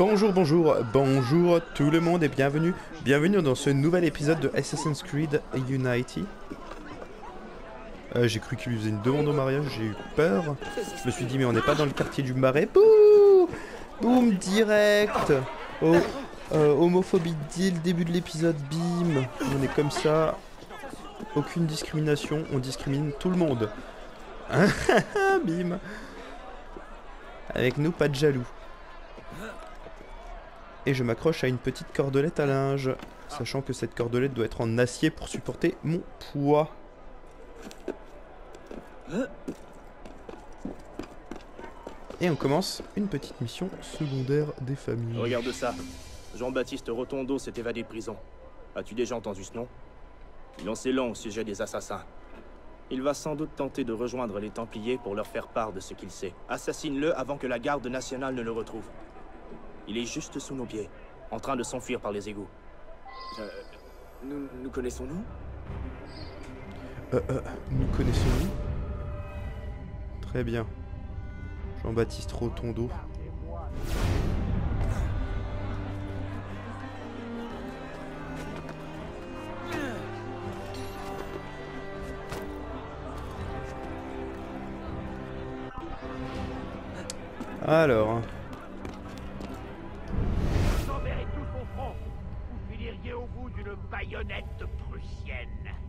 Bonjour, bonjour, bonjour tout le monde et bienvenue dans ce nouvel épisode de Assassin's Creed Unity. J'ai cru qu'il lui faisait une demande au mariage, j'ai eu peur. Je me suis dit mais on n'est pas dans le quartier du Marais. Bouh, boum, direct. Oh, homophobie dès le début de l'épisode, bim. On est comme ça. Aucune discrimination, on discrimine tout le monde. Bim. Avec nous, pas de jaloux. Et je m'accroche à une petite cordelette à linge, sachant que cette cordelette doit être en acier pour supporter mon poids. Et on commence une petite mission secondaire des familles. Regarde ça. Jean-Baptiste Rotondo s'est évadé de prison. As-tu déjà entendu ce nom? Il en sait long au sujet des assassins. Il va sans doute tenter de rejoindre les Templiers pour leur faire part de ce qu'il sait. Assassine-le avant que la garde nationale ne le retrouve. Il est juste sous nos pieds, en train de s'enfuir par les égouts. Nous connaissons-nous? Nous connaissons-nous? Très bien. Jean-Baptiste Rotondo. Alors... au bout d'une baïonnette prussienne.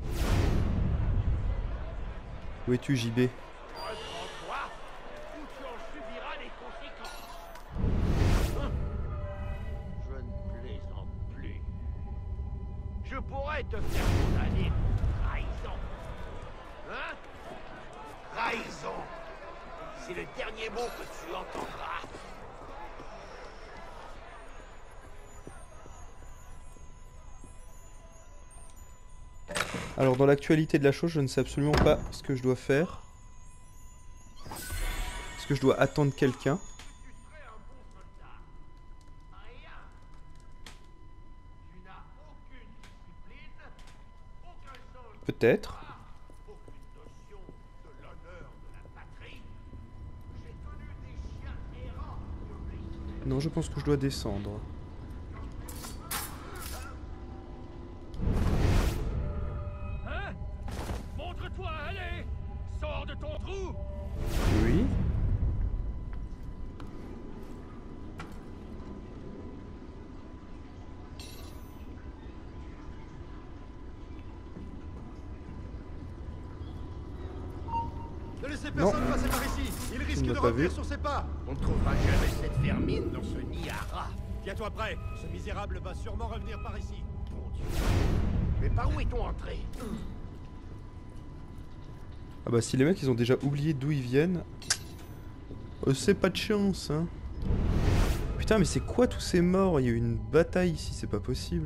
Où es-tu, JB? Reprends-toi, ou tu en subiras les conséquences. Je ne plaisante plus. Je pourrais te faire condamner pour trahison. Hein? Trahison. C'est le dernier mot que tu entendras. Alors dans l'actualité de la chose, je ne sais absolument pas ce que je dois faire. Est-ce que je dois attendre quelqu'un? Peut-être. Non, je pense que je dois descendre. Oui. Ne laissez personne passer par ici. Il risque de revenir sur ses pas. On ne trouvera jamais cette vermine dans ce nid à rats. Tiens-toi prêt. Ce misérable va sûrement revenir par ici. Mon Dieu. Mais par où est-on entré? Ah bah si les mecs ils ont déjà oublié d'où ils viennent, c'est pas de chance hein. Putain mais c'est quoi tous ces morts? Il y a eu une bataille ici, c'est pas possible.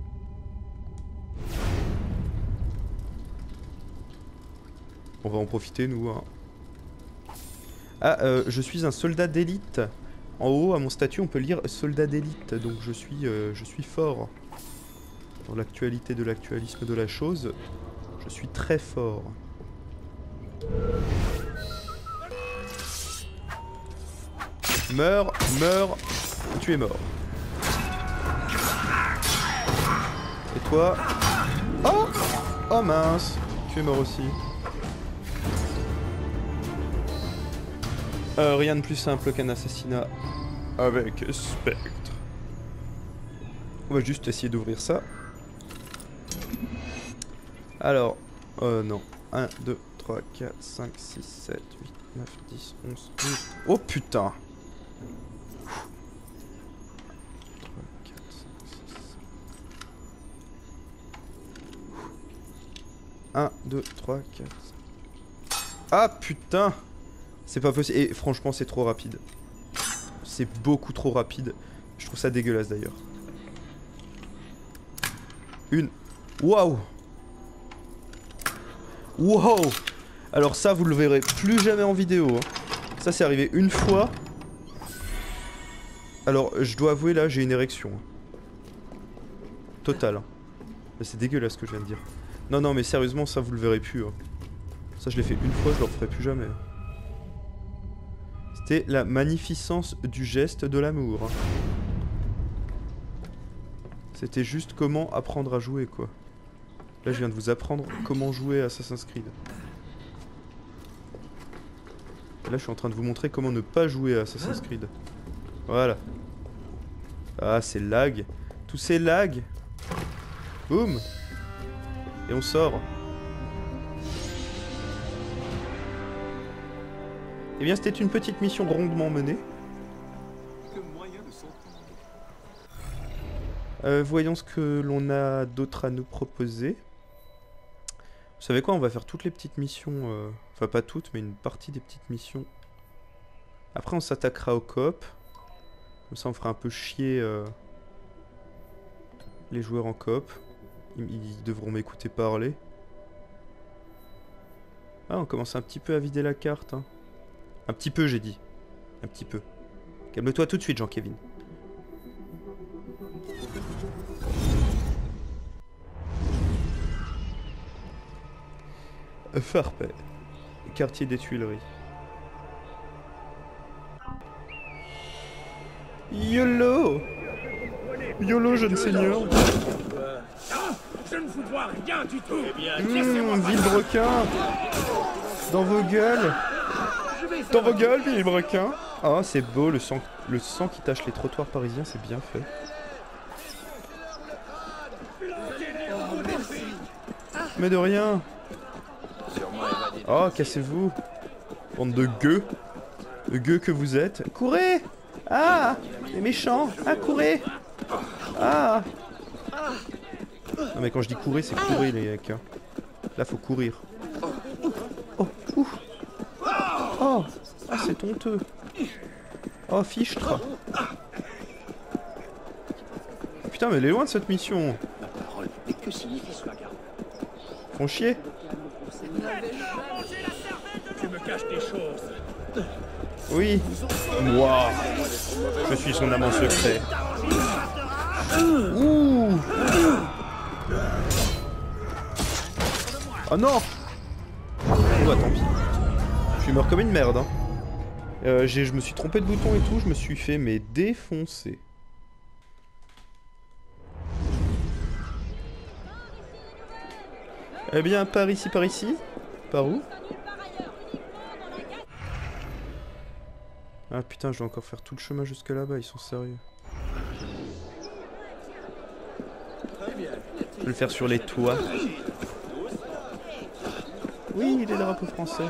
On va en profiter nous hein. Ah je suis un soldat d'élite. En haut à mon statut on peut lire soldat d'élite, donc je suis fort. Dans l'actualité de l'actualisme de la chose, je suis très fort. Meurs, meurs, tu es mort. Et toi? Oh! Oh mince! Tu es mort aussi. Rien de plus simple qu'un assassinat avec Spectre. On va juste essayer d'ouvrir ça. Alors, non. 1, 2, 3, 4, 5, 6, 7, 8, 9, 10, 11, 12... Oh putain! 3, 4, 5, 6, 7... 1, 2, 3, 4... Ah putain! C'est pas possible. Et franchement, c'est trop rapide. C'est beaucoup trop rapide. Je trouve ça dégueulasse d'ailleurs. Une... Waouh! Wow! Alors ça, vous le verrez plus jamais en vidéo. Hein. Ça, c'est arrivé une fois. Alors, je dois avouer, là, j'ai une érection. Totale. C'est dégueulasse ce que je viens de dire. Non, non, mais sérieusement, ça, vous le verrez plus. Hein. Ça, je l'ai fait une fois, je le referai plus jamais. C'était la magnificence du geste de l'amour. Hein. C'était juste comment apprendre à jouer, quoi. Là, je viens de vous apprendre comment jouer à Assassin's Creed. Et là, je suis en train de vous montrer comment ne pas jouer à Assassin's Creed. Voilà. Ah, c'est lag. Tous ces lags. Boum. Et on sort. Eh bien, c'était une petite mission rondement menée. Voyons ce que l'on a d'autre à nous proposer. Vous savez quoi, on va faire toutes les petites missions. Enfin, pas toutes, mais une partie des petites missions. Après, on s'attaquera au coop. Comme ça, on fera un peu chier les joueurs en coop. Ils devront m'écouter parler. Ah, on commence un petit peu à vider la carte. Hein. Un petit peu, j'ai dit. Un petit peu. Calme-toi tout de suite, Jean-Kevin. Farpet. Quartier des Tuileries. YOLO! YOLO, jeune seigneur! Je ne vous vois rien du tout. Eh bien, Villebrequin! Dans vos gueules! Dans vos gueules, Villebrequin! Ah, c'est beau, le sang qui tache les trottoirs parisiens, c'est bien fait. Mais de rien! Oh, cassez-vous! Bande de gueux! De gueux que vous êtes! Courez! Ah! Les méchants! Ah, courez! Ah! Non mais quand je dis courir, c'est courir les mecs. Hein. Là, faut courir. Oh! Ouh! Oh! Ah, c'est honteux! Oh, fichtre! Putain, mais elle est loin de cette mission! Font chier! Tu me caches des choses. Oui. Moi, je suis son amant secret. Ouh. Oh non. Oh bah tant pis. Je suis mort comme une merde. Hein. Je me suis trompé de bouton et tout, je me suis fait mais défoncer. Eh bien, par ici, par ici. Par où? Ah putain, je dois encore faire tout le chemin jusque là-bas, ils sont sérieux. Je vais le faire sur les toits. Oui, il est drapeau français.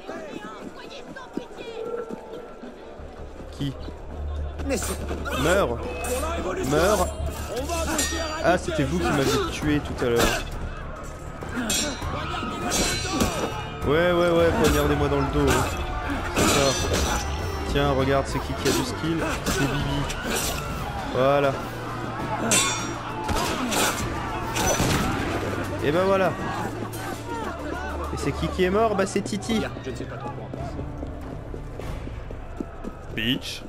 Qui? Meurs! Meurs! Ah, c'était vous qui m'avez tué tout à l'heure. Ouais, poignardez-moi dans le dos. C'est ça. Tiens, regarde, c'est qui a du skill? C'est Bibi. Voilà. Et ben voilà. Et c'est qui est mort? Bah c'est Titi. Je ne sais pas trop quoi en penser. Bitch.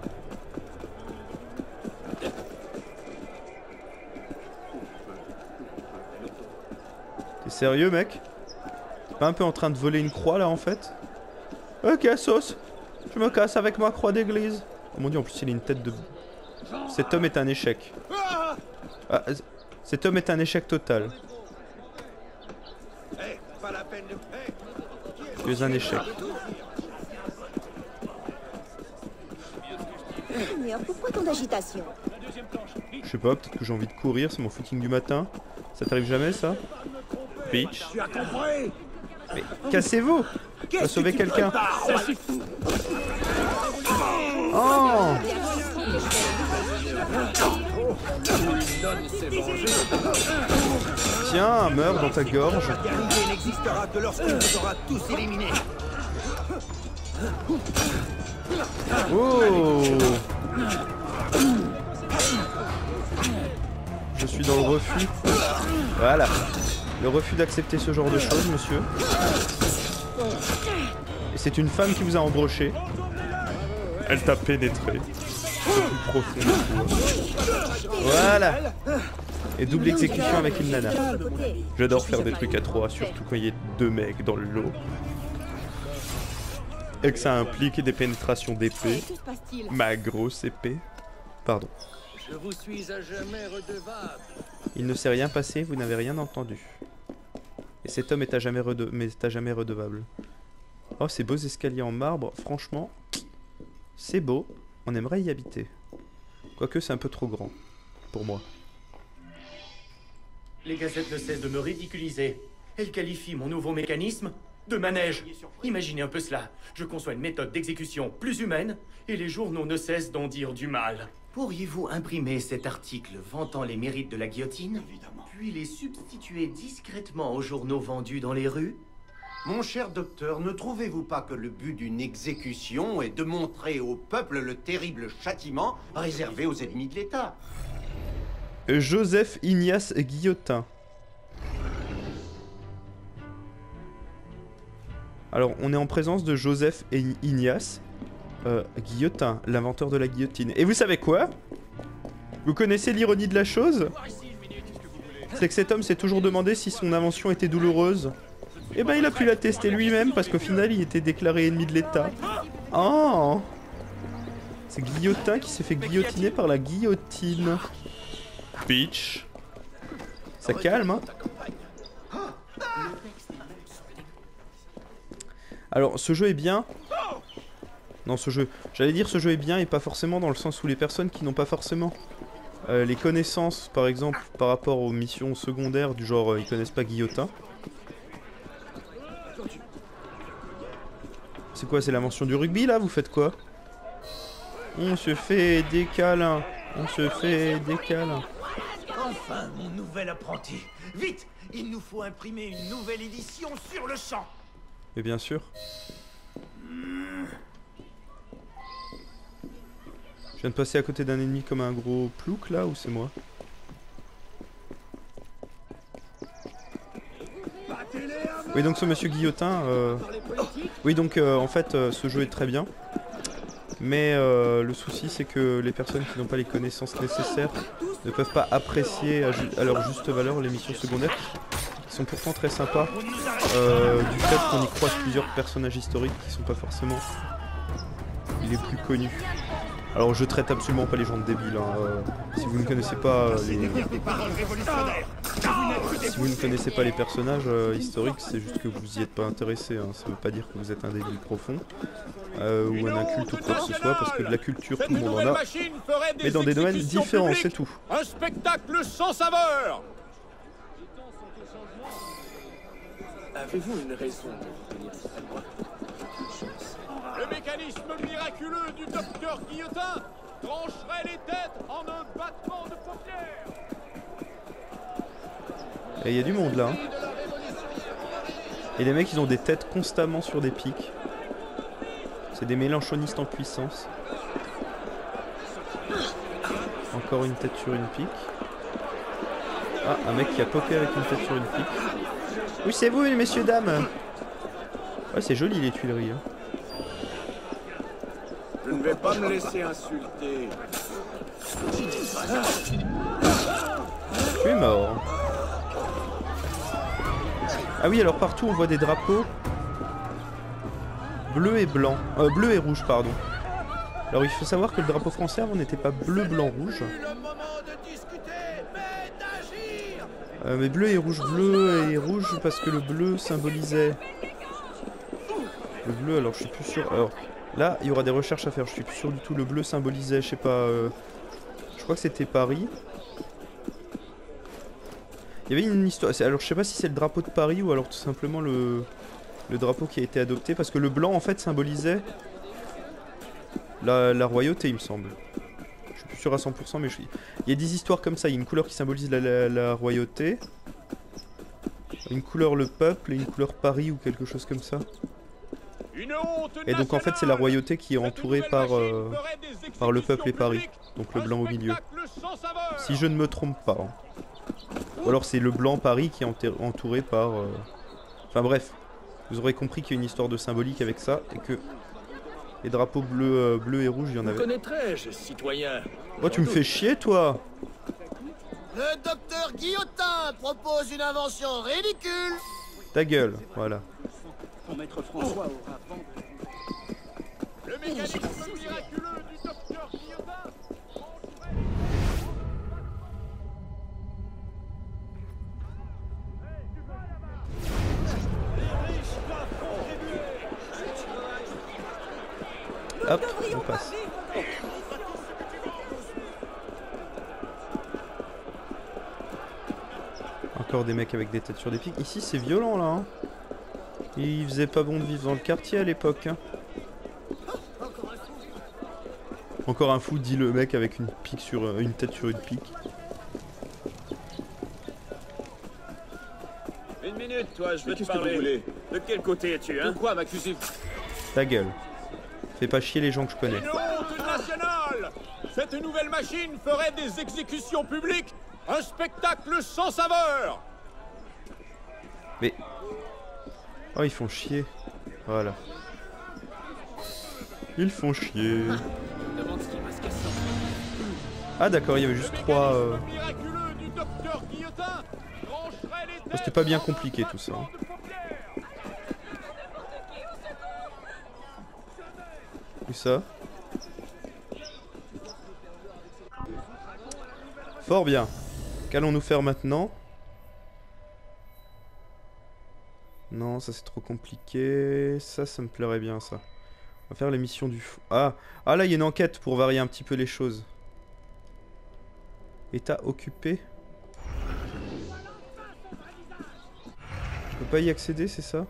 T'es sérieux, mec? T'es pas un peu en train de voler une croix là en fait? Ok, sauce. Je me casse avec ma croix d'église. Oh mon dieu, en plus il a une tête de... Cet homme est un échec. Ah, cet homme est un échec total. Tu es un échec. Mais pourquoi tant d'agitation? Je sais pas, peut-être que j'ai envie de courir, c'est mon footing du matin. Ça t'arrive jamais ça? Bitch. Mais cassez-vous! On va sauver quelqu'un. Oh! Tiens, meurs dans ta gorge. Il n'existera que lorsqu'on vous aura tous éliminés. Oh! Je suis dans le refus. Voilà. Le refus d'accepter ce genre de choses, monsieur. Et c'est une femme qui vous a embroché. Elle t'a pénétré. Le plus profond de toi. Voilà. Et double exécution avec une nana. J'adore faire des trucs à trois, surtout quand il y a deux mecs dans le lot. Et que ça implique des pénétrations d'épée. Ma grosse épée. Pardon. Je vous suis à jamais redevable. Il ne s'est rien passé, vous n'avez rien entendu. Et cet homme est à jamais, redevable. Oh, ces beaux escaliers en marbre, franchement, c'est beau. On aimerait y habiter. Quoique c'est un peu trop grand, pour moi. Les gazettes ne cessent de me ridiculiser. Elles qualifient mon nouveau mécanisme de manège. Imaginez un peu cela. Je conçois une méthode d'exécution plus humaine, et les journaux ne cessent d'en dire du mal. Pourriez-vous imprimer cet article vantant les mérites de la guillotine, puis les substituer discrètement aux journaux vendus dans les rues? Mon cher docteur, ne trouvez-vous pas que le but d'une exécution est de montrer au peuple le terrible châtiment réservé aux ennemis de l'État? Joseph Ignace Guillotin. Alors, on est en présence de Joseph Ignace Guillotin, l'inventeur de la guillotine. Et vous savez quoi? Vous connaissez l'ironie de la chose? C'est que cet homme s'est toujours demandé si son invention était douloureuse. Et ben il a pu la tester lui-même parce qu'au final il était déclaré ennemi de l'État. Oh! C'est Guillotin qui s'est fait guillotiner par la guillotine. Bitch. Ça calme, hein? Alors, ce jeu est bien. Non, ce jeu... J'allais dire ce jeu est bien et pas forcément dans le sens où les personnes qui n'ont pas forcément les connaissances, par exemple, par rapport aux missions secondaires du genre ils connaissent pas Guillotin. C'est quoi, c'est la mention du rugby là? Vous faites quoi? On se fait des câlins. On se fait des câlins. Enfin, mon nouvel apprenti. Vite, il nous faut imprimer une nouvelle édition sur le champ. Mais bien sûr. Je viens de passer à côté d'un ennemi comme un gros plouc là, ou c'est moi? Oui, donc ce monsieur Guillotin... Oui, donc en fait, ce jeu est très bien. Mais le souci, c'est que les personnes qui n'ont pas les connaissances nécessaires ne peuvent pas apprécier à leur juste valeur les missions secondaires, qui sont pourtant très sympas, du fait qu'on y croise plusieurs personnages historiques qui sont pas forcément les plus connus. Alors je traite absolument pas les gens de débiles, hein. Si vous ne connaissez pas si vous ne connaissez pas les personnages historiques, c'est juste que vous y êtes pas intéressé, hein. Ça veut pas dire que vous êtes un débile profond ou un inculte ou quoi que ce soit, parce que de la culture tout le monde en a, mais dans des domaines différents, c'est tout. Un spectacle sans saveur. Avez-vous une raison de venir ici? Le mécanisme miraculeux du docteur Guillotin trancherait les têtes en un battement de paupières. Et il y a du monde là, hein. Et les mecs ils ont des têtes constamment sur des pics. C'est des mélanchonistes en puissance. Encore une tête sur une pique. Ah, un mec qui a popé avec une tête sur une pique. Oui, c'est vous, messieurs, dames. Ouais, c'est joli les Tuileries, hein. Je ne vais pas me laisser insulter. Tu es mort. Ah oui, alors partout on voit des drapeaux bleu et blanc. Bleu et rouge, pardon. Alors il faut savoir que le drapeau français avant n'était pas bleu, blanc, rouge. Mais bleu et rouge parce que le bleu symbolisait... Le bleu, alors je suis plus sûr... Alors là, il y aura des recherches à faire, je suis plus sûr du tout. Le bleu symbolisait, je sais pas... Je crois que c'était Paris. Il y avait une histoire... Alors je sais pas si c'est le drapeau de Paris ou alors tout simplement le drapeau qui a été adopté. Parce que le blanc en fait symbolisait la royauté, il me semble. Je suis plus sûr à 100% mais il y a des histoires comme ça. Il y a une couleur qui symbolise la royauté. Une couleur le peuple et une couleur Paris ou quelque chose comme ça. Et donc en fait c'est la royauté qui est entourée par le peuple et Paris. Donc le blanc au milieu. Si je ne me trompe pas. Hein. Ou alors c'est le blanc Paris qui est entouré par... Enfin bref, vous aurez compris qu'il y a une histoire de symbolique avec ça et que les drapeaux bleus et rouges, il y en avait. Connaîtrais-je, citoyen? Oh, tu me fais chier, toi! Le docteur Guillotin propose une invention ridicule. Ta gueule, voilà. Maître François aura vendu. Le mécanisme miraculeux du docteur Guillotin. hop, on passe. Encore des mecs avec des têtes sur des pics. Ici c'est violent là. Hein. Il faisait pas bon de vivre dans le quartier à l'époque. Hein. Encore un fou, dit le mec avec une pique sur une tête sur une pique. Une minute, toi, je veux te parler. De quel côté es-tu, hein? De quoi m'accuser? Ta gueule. Fais pas chier les gens que je connais. Une honte nationale! Cette nouvelle machine ferait des exécutions publiques un spectacle sans saveur! Mais... Oh, ils font chier. Voilà. Ils font chier. Ah d'accord, il y avait juste 3... C'était pas bien compliqué tout ça. Où ça? Fort bien. Qu'allons-nous faire maintenant? Non, ça c'est trop compliqué. Ça me plairait bien ça. On va faire les missions du fou. Ah là il y a une enquête pour varier un petit peu les choses. État occupé. Je peux pas y accéder, c'est ça?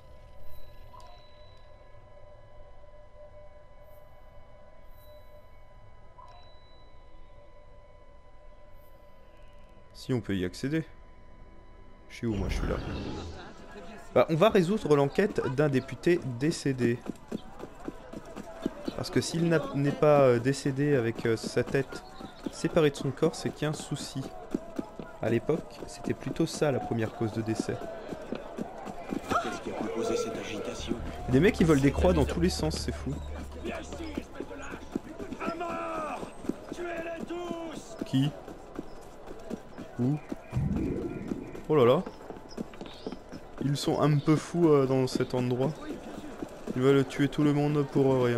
Si, on peut y accéder. Je suis où, moi? Je suis là. Bah, on va résoudre l'enquête d'un député décédé. Parce que s'il n'est pas décédé avec sa tête séparée de son corps, c'est qu'il y a un souci. À l'époque, c'était plutôt ça la première cause de décès. Qu'est-ce qui a pu causer cette agitation? Des mecs qui volent des croix dans tous les sens, c'est fou. Qui? Où? Oh là là. Ils sont un peu fous dans cet endroit. Ils veulent tuer tout le monde pour rien.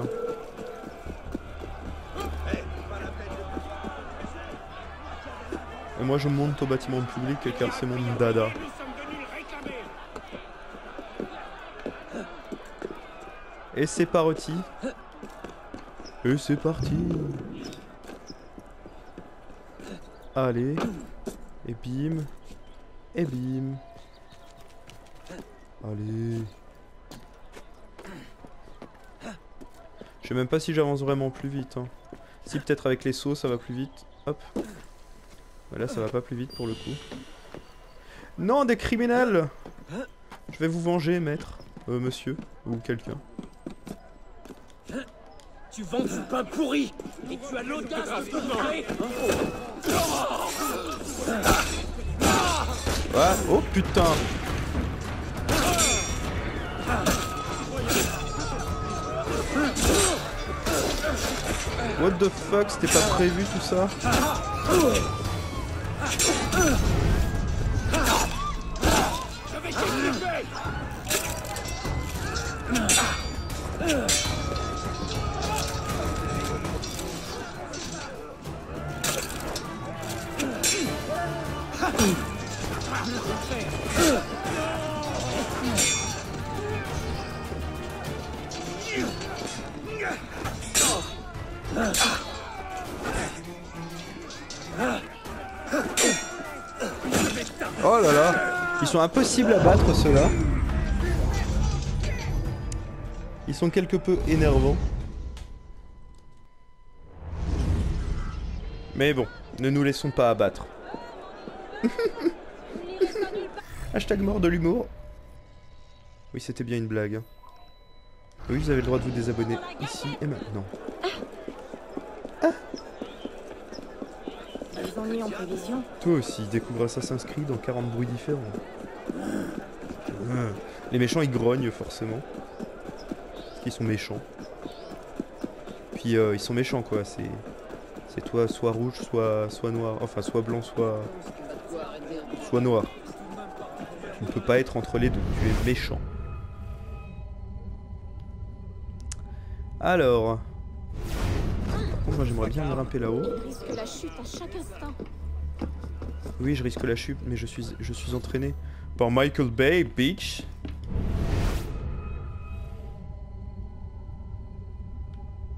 Et moi je monte au bâtiment public car c'est mon dada. Et c'est parti. Et c'est parti. Allez. Et bim. Et bim. Allez. Je sais même pas si j'avance vraiment plus vite. Hein. Si peut-être avec les sauts ça va plus vite. Hop. Mais là ça va pas plus vite pour le coup. Non, des criminels! Je vais vous venger, maître. Monsieur. Ou quelqu'un. Tu vends du pain pourri! Et tu as l'audace de te montrer! Ouais. Oh putain! What the fuck, c'était pas prévu tout ça? Oh là là, ils sont impossibles à battre ceux-là. Ils sont quelque peu énervants. Mais bon, ne nous laissons pas abattre. Hashtag mort de l'humour. Oui, c'était bien une blague. Oui, vous avez le droit de vous désabonner ici et maintenant. Les ennuis en prévision. Toi aussi, découvre Assassin's Creed dans 40 bruits différents. Les méchants, ils grognent forcément. Parce qu'ils sont méchants. Puis ils sont méchants quoi, c'est toi soit rouge, soit noir. Enfin, soit blanc, soit noir. Tu ne peux pas être entre les deux, tu es méchant. Alors... Par contre, moi j'aimerais bien grimper là-haut. Risque la chute à chaque instant. Oui, je risque la chute, mais je suis entraîné par Michael Bay, bitch.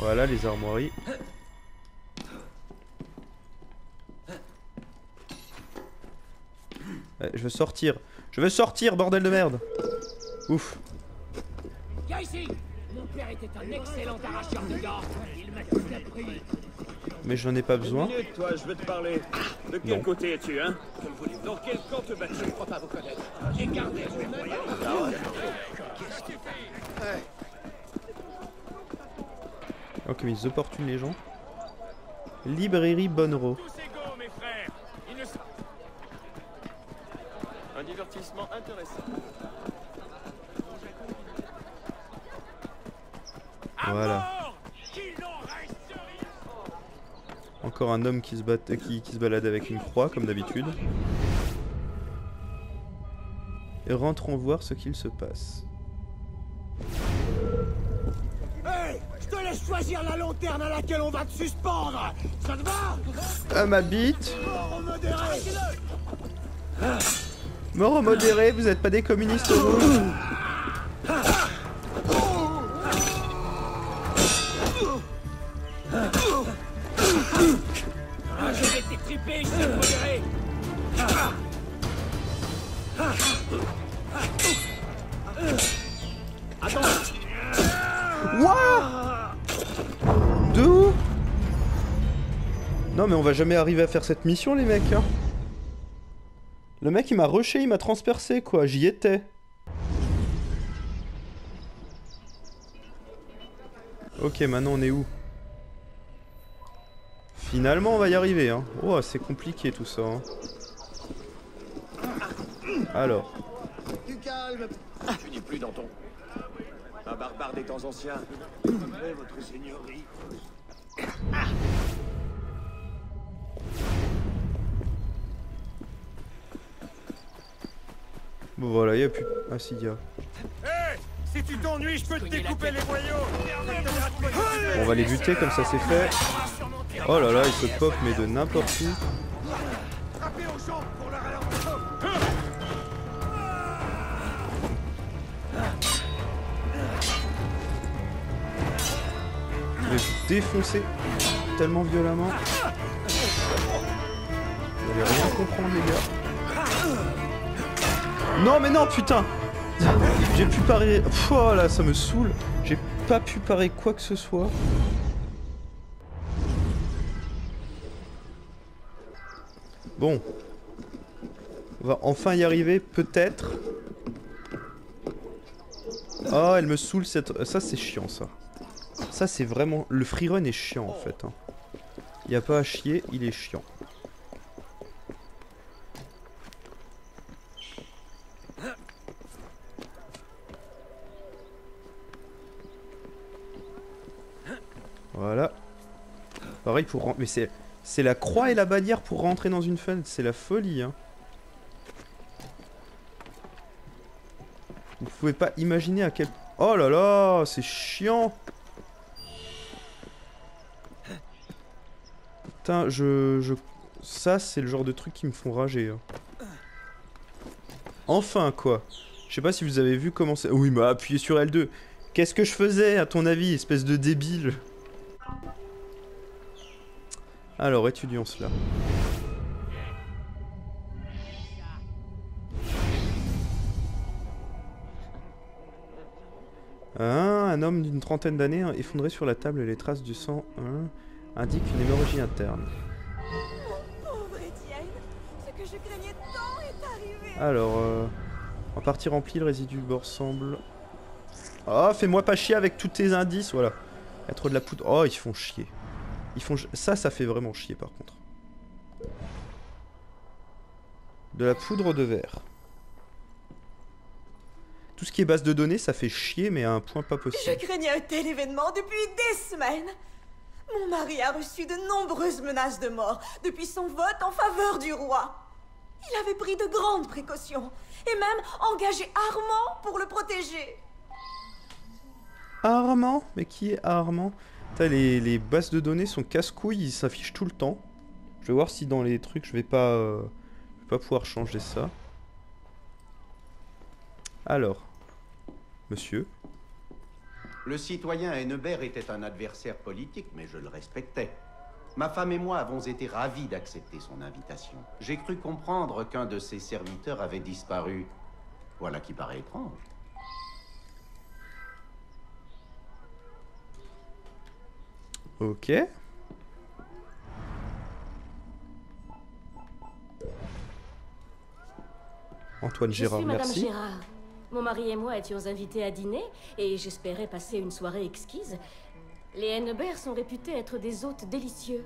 Voilà les armoiries. Ouais, je veux sortir. Je veux sortir, bordel de merde. Ouf. Viens ici. Mon père était un excellent arracheur de gants. Il m'a tout appris. Mais j'en ai pas besoin. Minute, toi, je veux te parler. De quel côté es-tu, hein? Dans quel camp te bats-tu? Je crois pas vous connaître. J'ai gardé mes moyens. Qu'est-ce que tu fais? Oh, comme ils opportunent les gens. Librairie Bonnereau. Tous égaux, mes frères. Ils ne sont... Un divertissement intéressant. Voilà. Encore un homme qui se, qui se balade avec une croix, comme d'habitude. Et rentrons voir ce qu'il se passe. Hey, je te laisse choisir la lanterne à laquelle on va te suspendre. Ça te va? Ah, ma bite. Mort modéré. Mort modéré, vous êtes pas des communistes vous? Je vais t'étriper, je vais modéré. Attends. What? D'où? Non mais on va jamais arriver à faire cette mission les mecs hein. Le mec il m'a rushé, il m'a transpercé quoi, j'y étais. Ok maintenant on est où? Finalement on va y arriver hein. Oh c'est compliqué tout ça hein. Alors. Du calme. Tu n'es plus dans ton... Un barbare des temps anciens. Mais votre seigneurie... Bon voilà, il n'y a plus... Ah si, il y a... Hé, si tu t'ennuies, je peux te découper les boyaux. Bon, on va les buter comme ça c'est fait. Oh là là, il se pop mais de n'importe où. Frappez aux jambes pour le ralentir. Je vais vous défoncer tellement violemment. Vous allez rien comprendre les gars. Non mais non putain. J'ai pu parer... Oh là ça me saoule. J'ai pas pu parer quoi que ce soit. Bon. On va enfin y arriver peut-être. Oh elle me saoule cette... Ça c'est chiant ça. Ça c'est vraiment... Le freerun est chiant en fait. Hein. Y a pas à chier, il est chiant. Voilà. Pareil pour rentrer... Mais c'est la croix et la bannière pour rentrer dans une fenêtre. C'est la folie hein. Vous pouvez pas imaginer à quel... Oh là là, c'est chiant. Putain, ça, c'est le genre de trucs qui me font rager. Hein. Enfin, quoi. Je sais pas si vous avez vu comment c'est... Oui, il m'a appuyé sur L2. Qu'est-ce que je faisais, à ton avis, espèce de débile? Alors, étudions cela. Un homme d'une trentaine d'années effondré sur la table et les traces du sang indiquent une hémorragie interne. Pauvre Étienne, ce que je craignais tant est arrivé. Alors, en partie rempli, le résidu du bord semble... Oh, fais-moi pas chier avec tous tes indices, voilà. Il y a trop de la poudre. Oh, ils font chier. Ils font... Ça fait vraiment chier par contre. De la poudre de verre. Tout ce qui est base de données, ça fait chier, mais à un point pas possible. Je craignais un tel événement depuis des semaines. Mon mari a reçu de nombreuses menaces de mort depuis son vote en faveur du roi. Il avait pris de grandes précautions et même engagé Armand pour le protéger. Armand? Mais qui est Armand? Les bases de données sont casse-couilles, ils s'affichent tout le temps. Je vais voir si dans les trucs je vais pas pouvoir changer ça. Alors, monsieur. Le citoyen Hennebert était un adversaire politique, mais je le respectais. Ma femme et moi avons été ravis d'accepter son invitation. J'ai cru comprendre qu'un de ses serviteurs avait disparu. Voilà qui paraît étrange. Ok. Antoine Gérard, merci. Je suis Madame Gérard. Mon mari et moi étions invités à dîner et j'espérais passer une soirée exquise. Les Hennebert sont réputés être des hôtes délicieux.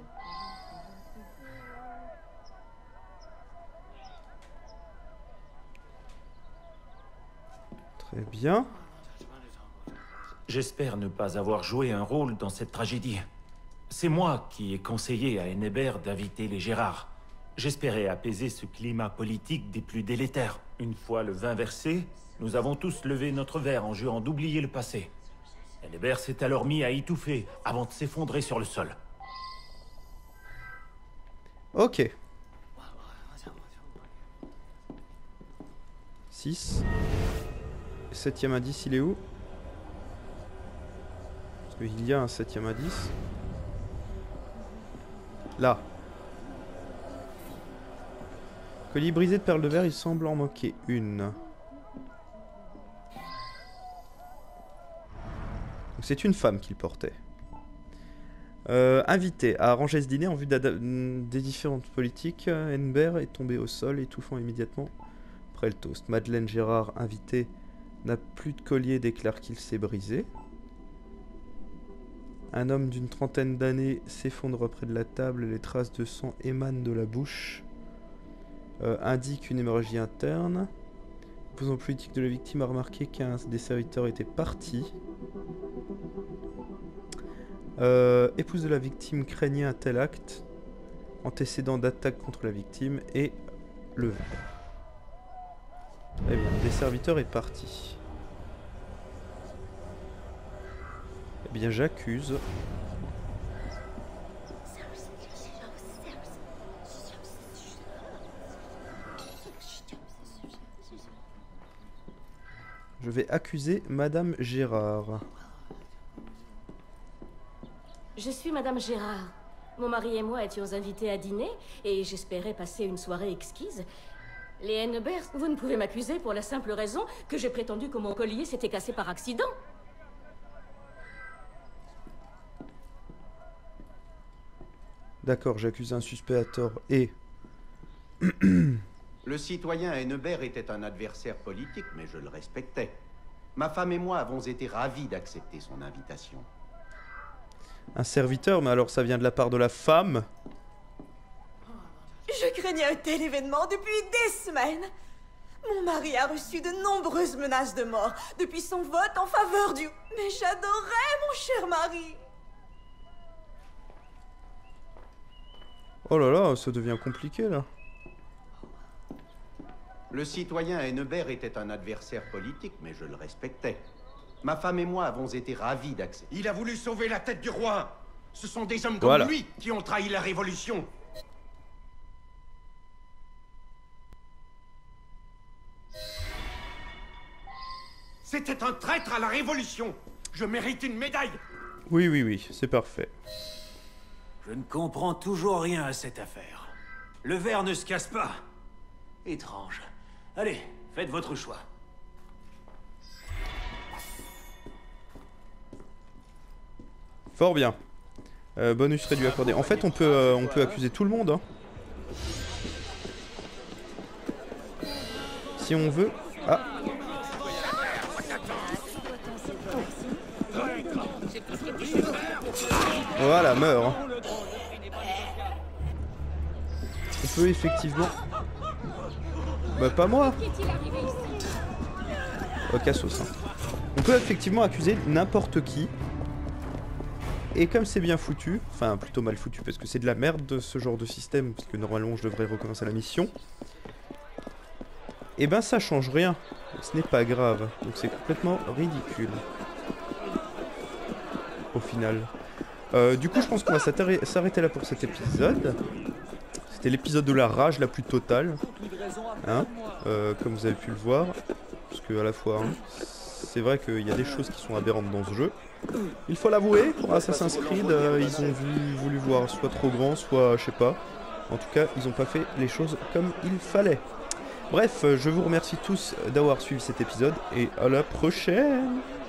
Très bien. J'espère ne pas avoir joué un rôle dans cette tragédie. C'est moi qui ai conseillé à Hennebert d'inviter les Gérard. J'espérais apaiser ce climat politique des plus délétères. Une fois le vin versé, nous avons tous levé notre verre en jurant d'oublier le passé. Hennebert s'est alors mis à étouffer avant de s'effondrer sur le sol. Ok. 6. 7e indice, il est où? Parce qu'il y a un 7e indice. Là. Collier brisé de perles de verre, il semble en manquer une. C'est une femme qui le portait. Invité à arranger ce dîner en vue des différentes politiques, Hennebert est tombé au sol, étouffant immédiatement après le toast. Madeleine Gérard, invitée, n'a plus de collier et déclare qu'il s'est brisé. Un homme d'une trentaine d'années s'effondre près de la table, les traces de sang émanent de la bouche. Indique une hémorragie interne. L'opposant politique de la victime a remarqué qu'un des serviteurs était parti. Épouse de la victime craignait un tel acte. Antécédent d'attaque contre la victime et levé. Très bien, le serviteur est parti. Eh bien, j'accuse. Je vais accuser Madame Gérard. Je suis Madame Gérard. Mon mari et moi étions invités à dîner et j'espérais passer une soirée exquise. Les Hennebert, vous ne pouvez m'accuser pour la simple raison que j'ai prétendu que mon collier s'était cassé par accident. D'accord, j'accuse un suspect à tort et... Le citoyen Hennebert était un adversaire politique, mais je le respectais. Ma femme et moi avons été ravis d'accepter son invitation. Un serviteur, mais alors ça vient de la part de la femme? Je craignais un tel événement depuis des semaines. Mon mari a reçu de nombreuses menaces de mort depuis son vote en faveur du... Mais j'adorais mon cher mari. Oh là là, ça devient compliqué là. Le citoyen Hennebert était un adversaire politique, mais je le respectais. Ma femme et moi avons été ravis d'accepter. Il a voulu sauver la tête du roi. Ce sont des hommes comme lui qui ont trahi la Révolution. C'était un traître à la Révolution. Je mérite une médaille. Oui, oui, oui, c'est parfait. Je ne comprends toujours rien à cette affaire. Le verre ne se casse pas. Étrange. Allez, faites votre choix. Fort bien. Bonus réduit accordé. En fait, on peut accuser tout le monde. Hein. Si on veut. Ah. Voilà, meurt. On peut effectivement... Bah pas moi. Cassos. Hein. On peut effectivement accuser n'importe qui. Et comme c'est bien foutu, enfin plutôt mal foutu parce que c'est de la merde ce genre de système, parce que normalement je devrais recommencer la mission. Et ben ça change rien. Ce n'est pas grave. Donc c'est complètement ridicule. Au final. Du coup je pense qu'on va s'arrêter là pour cet épisode. C'était l'épisode de la rage la plus totale. Hein, comme vous avez pu le voir. Parce que à la fois, hein, c'est vrai qu'il y a des choses qui sont aberrantes dans ce jeu. Il faut l'avouer, pour Assassin's Creed, ils ont voulu voir soit trop grand, soit je sais pas. En tout cas, ils n'ont pas fait les choses comme il fallait. Bref, je vous remercie tous d'avoir suivi cet épisode et à la prochaine.